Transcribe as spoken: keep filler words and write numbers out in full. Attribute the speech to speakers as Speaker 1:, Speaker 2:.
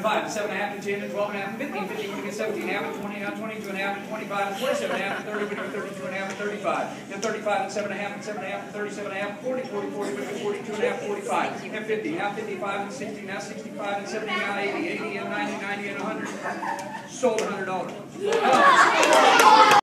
Speaker 1: five, and seven and a half, and ten, and twelve and a half, and fifteen. fifteen, we get seventeen and a half, and twenty, and twenty-two and a half, and twenty-five, and twenty-seven and a half, and thirty, we get thirty-two and a half, and thirty-five. And thirty-five, and seven and a half, and seven and a half, and thirty-seven and a half, and forty, forty, forty, we get forty-two and a half, forty-five. And fifty, now fifty-five, and sixty, now sixty-five, and seventy, now eighty, eighty, and ninety, ninety, and one hundred. Sold one hundred dollars.